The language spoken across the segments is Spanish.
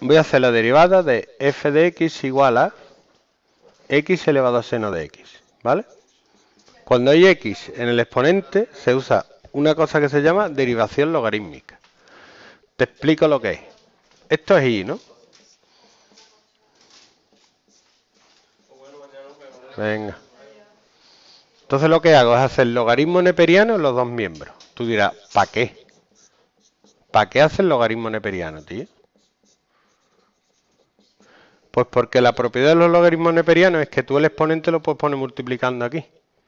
voy a hacer la derivada de f de x igual a x elevado a seno de x, ¿vale? Cuando hay x en el exponente, se usa una cosa que se llama derivación logarítmica. Te explico lo que es. Esto es y, ¿no? Venga. Entonces lo que hago es hacer logaritmo neperiano en los dos miembros. Tú dirás, ¿para qué? ¿Para qué hacer logaritmo neperiano, tío? Pues porque la propiedad de los logaritmos neperianos es que tú el exponente lo puedes poner multiplicando aquí.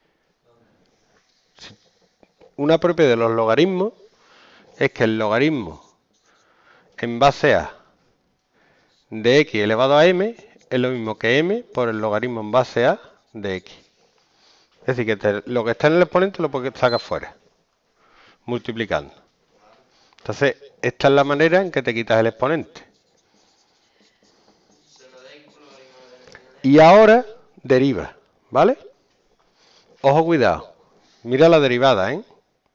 Una propiedad de los logaritmos es que el logaritmo en base a de x elevado a m es lo mismo que m por el logaritmo en base a de x. Es decir, que lo que está en el exponente lo puedes sacar fuera, multiplicando. Entonces, esta es la manera en que te quitas el exponente. Y ahora deriva, ¿vale? Ojo, cuidado. Mira la derivada, ¿eh?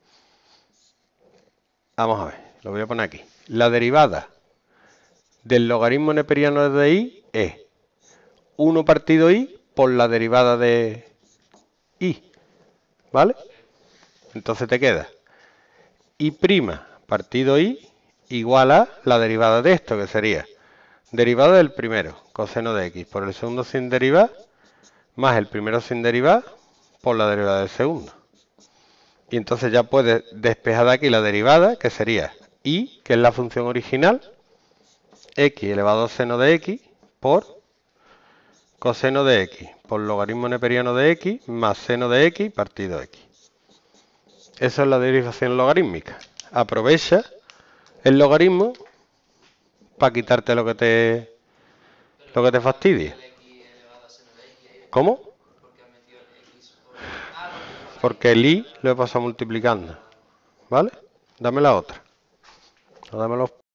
Vamos a ver, lo voy a poner aquí. La derivada del logaritmo neperiano de y es 1 partido y por la derivada de y, ¿vale? Entonces te queda y' partido y igual a la derivada de esto, que sería derivada del primero, coseno de x, por el segundo sin derivar, más el primero sin derivar, por la derivada del segundo. Y entonces ya puedes despejar de aquí la derivada, que sería y, que es la función original, x elevado a seno de x, por coseno de x, por logaritmo neperiano de x, más seno de x partido x. Eso es la derivación logarítmica. Aprovecha el logaritmo para quitarte lo que te fastidie. ¿Cómo? Porque el i lo he pasado multiplicando. ¿Vale? Dame la otra. Dame los